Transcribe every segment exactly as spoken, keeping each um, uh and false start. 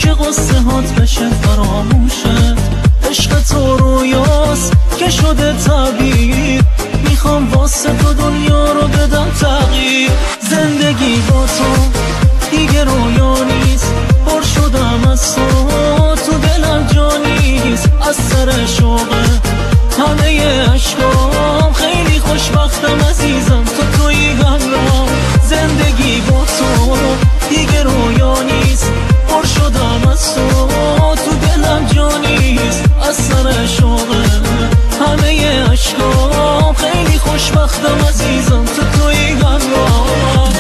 که قصه هات بشه فراموشه. عشق تو رویاست که شده تعبیر، میخوام واسه تو دنیا رو بدم تغییر. زندگی با تو دیگه رویا نیست، پر شدم از تو، تو دلم جا نیست. از سر شوقه همه عشقام، خیلی خوشبختم عزیزم تو توی همراه. زندگی با تو دیگه رویا نیست، پر شدم از تو، تو دلم جا نیست. از سر شوقه همه عشقام، خیلی خوشبختم عزیزم تو توی همراه.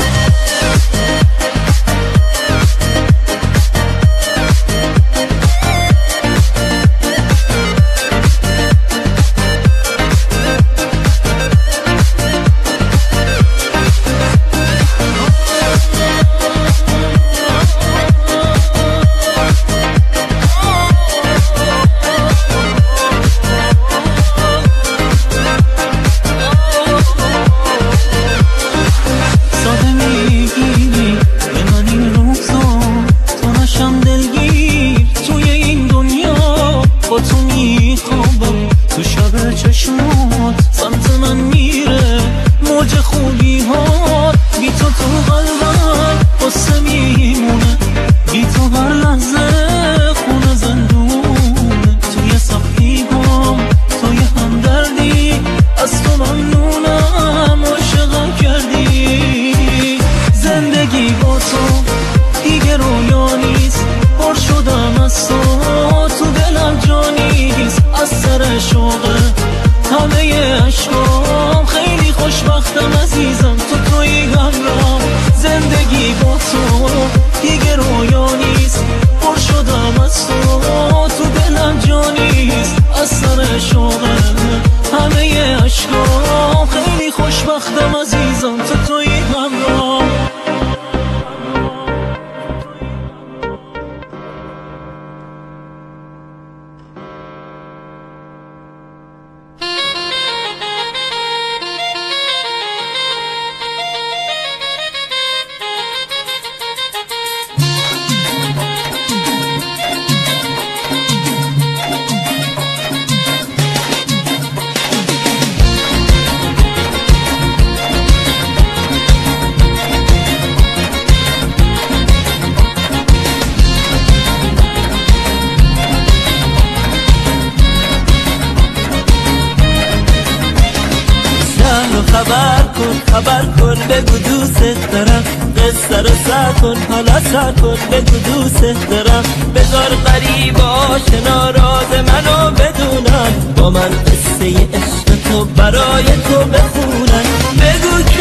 خبر کن بگو دوست دارم، قصه رو سر کن حالا سر کن بگو دوست دارم. بذار غریب آشنا راز منو بدونن، با من قصه عشق تو برای تو بخونن. بگو که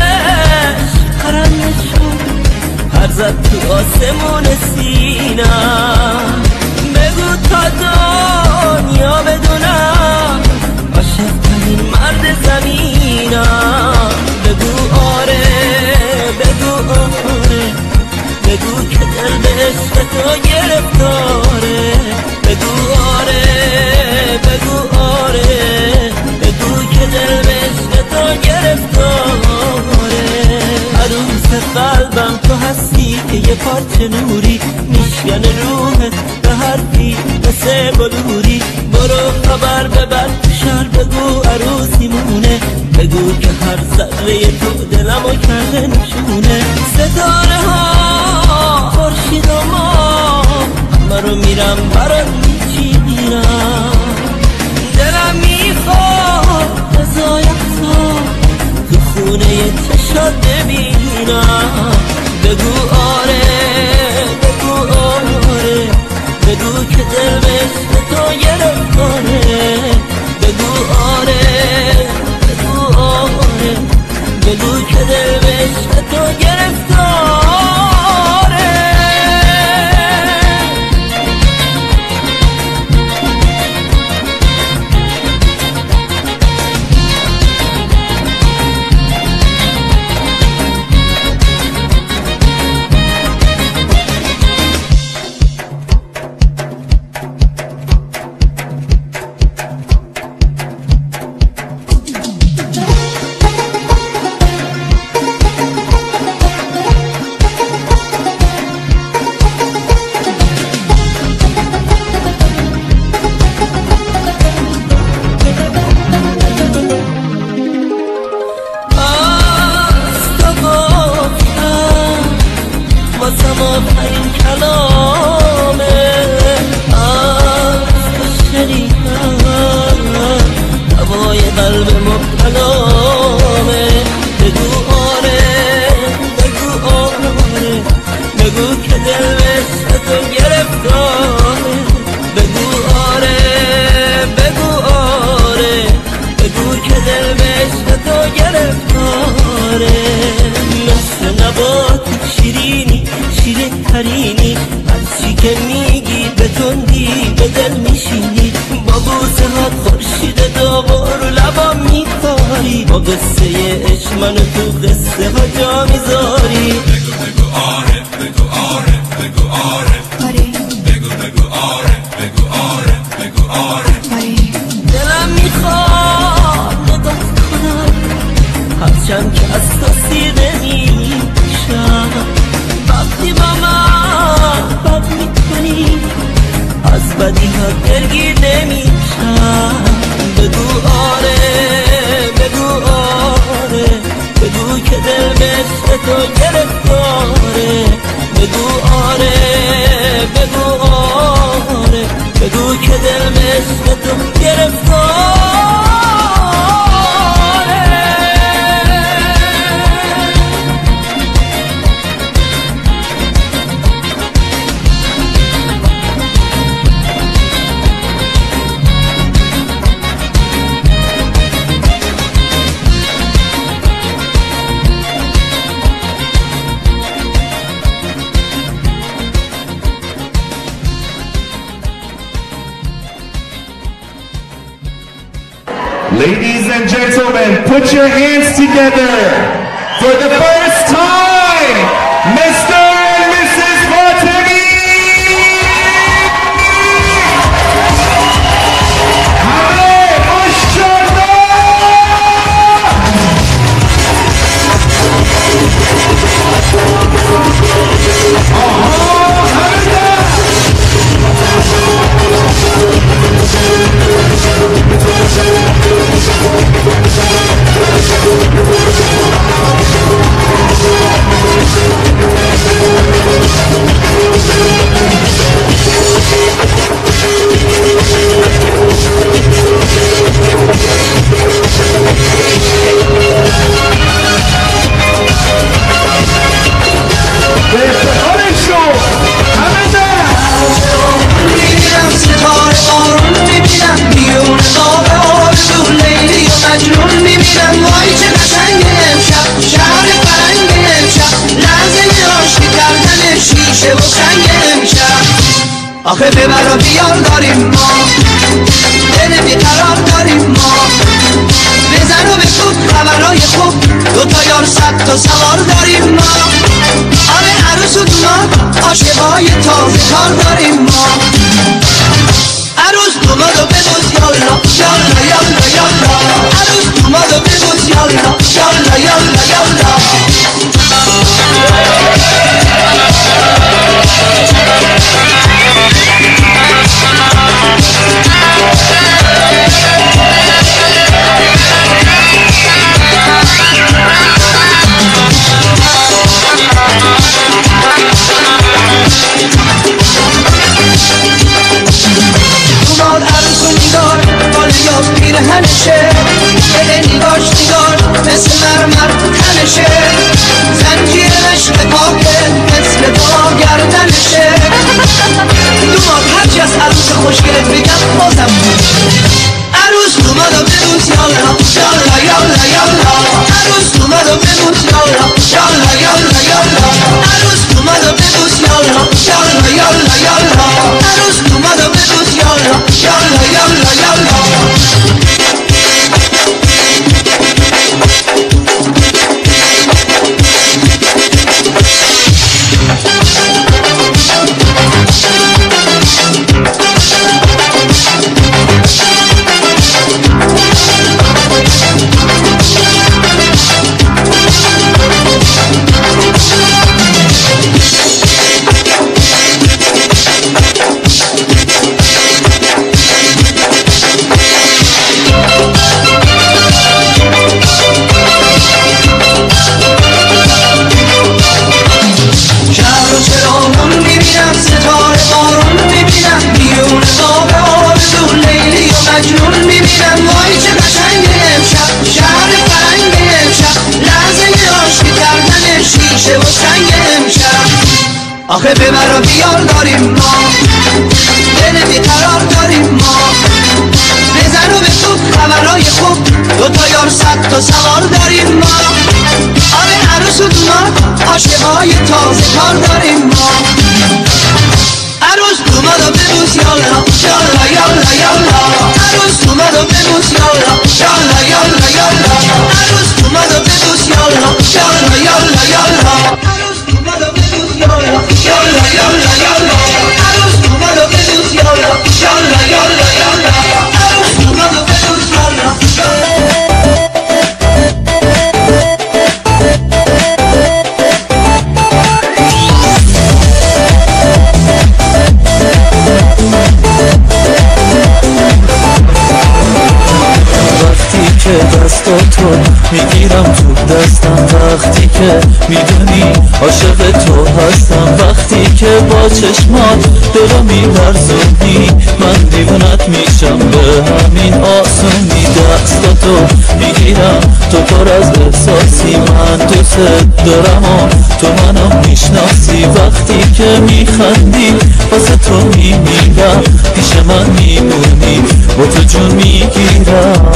عشق قرم شد هر زد تو آسمون سینم. بگو تا دنیا بدونم عاشق ترین مرد زمینم. بگو آره بگو آره، بگو که دل به عشق تو گرفتاره. بگو آره بگو آره، بگو که دل به عشق تو گرفتاره. عروس قلبم تو هستی که یه پارچه نوری، میشکن روحت به حرفی مثل بلوری. برو خبر ببر شهر بگو عروسی مونه، بگو که هر ذره تو دلمو کرده نشونه. ستاره ها خورشید و ماه همه رو میرم برات میچینم. دلم میخواد رضای افزار تو خونه چشات ببینم. بگو آره بگو آره، بگو که دل به عشق تو گرفتاره. بگو آره بگو آره، بگو که دل به عشق تو گرفتاره. واسم آخرین کلامه از تو شنیدم هوای قلب مبتلامه بگو آره بگو آره بگو که دل مثل تو گرفتاره بگو آره بگو آره بگو که دل مثل تو گرفتاره مثل نبات شیرینی شیرین ترینی هرچی که میگی به تندی به دل میشینی با بوسه هات خورشید داغ رو لبام میکاری با قصه عشق منو تو قصه ها جا میذاری بگو بگو آره بگو آره بگو آره بگو بگو آره بگو آره بگو آره دلم میخواد نگاه کنم هرچند که از تو سیر نمیشم وقتی با من بد میکنی از بدی ها درگیر نمیشم بگو آره بگو آره بگو که دل مثل تو گرفتاره بگو آره بگو آره بگو که دل مثل تو گرفتاره Ladies and gentlemen, put your hands together for the first time, Mister and Missus Fatemi! Hamid Musharraf! Oh, Hamida! آخه ببر و بیار داریم ما دل بیقرار داریم ما بزن و بکوب خبرهای خوب دوتا یار صد تا سوار داریم ما آره عروس و دوماد عاشقای تازه کار داریم ما عروس دومادو ببوس یالا یالا یالا یالا عروس دومادو ببوس یالا یالا یالا یالا آخه ببر و بیار داریم ما، دل بیقرار داریم ما، بزن و بکوب خبرهای خوب، دوتا یار صد تا سوار داریم ما. آره عروس و دومار عاشقای تازه کار داریم ما. عروس دوماد و ببوس یالا یالا یالا یالا، عروس دوماد و ببوس یالا یالا یالا یالا، عروس دوماد و ببوس یالا یالا یالا یالا، عروس دوماد و ببوس یالا یالا یالا یالا، عروس دوماد و ببوس یالا یالا یالا یالا، عروس دوماد و ببوس یالا. که دستاتو میگیرم تو دستم، وقتی که میدونی عاشق تو هستم، وقتی که با چشمات دلو میلرزونی من دیوونت میشم به همین آسونی. دستاتو میگیرم تو پر از احساسی، من دوست دارم و تو منو میشناسی، وقتی که میخندی واسه تو میمیرم، پیش من میمونی با تو جون میگیرم.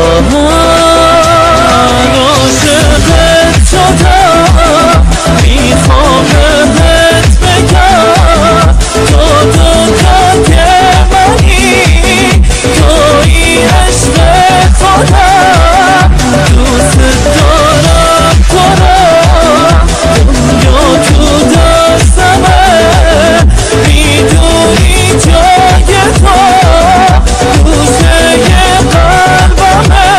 عاشقت شدم میخوام بهت بگم تو دنیا که منی، توی عشق خودم، دوست دارم تو را، دنیا تو دستمه، میدونی جای تو گوشه قلبمه.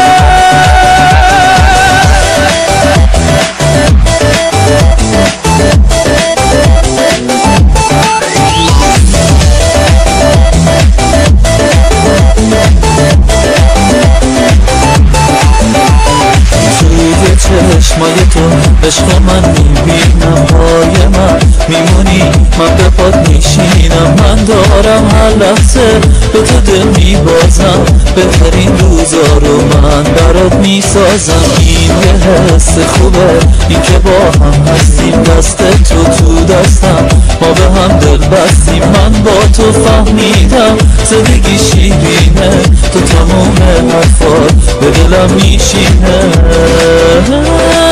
چشمای تو عشق من میبینم، پای من میمونی من به پات میشینم، من دارم هر لحظه به تو دل میبازم، بهترین روزا رو من برات میسازم. این یه حس خوبه این که با هم هستیم، دست تو تو دستم ما به هم دل بستیم، من با تو فهمیدم زندگی شیرینه، تو تموم حرفات به دلم میشینه.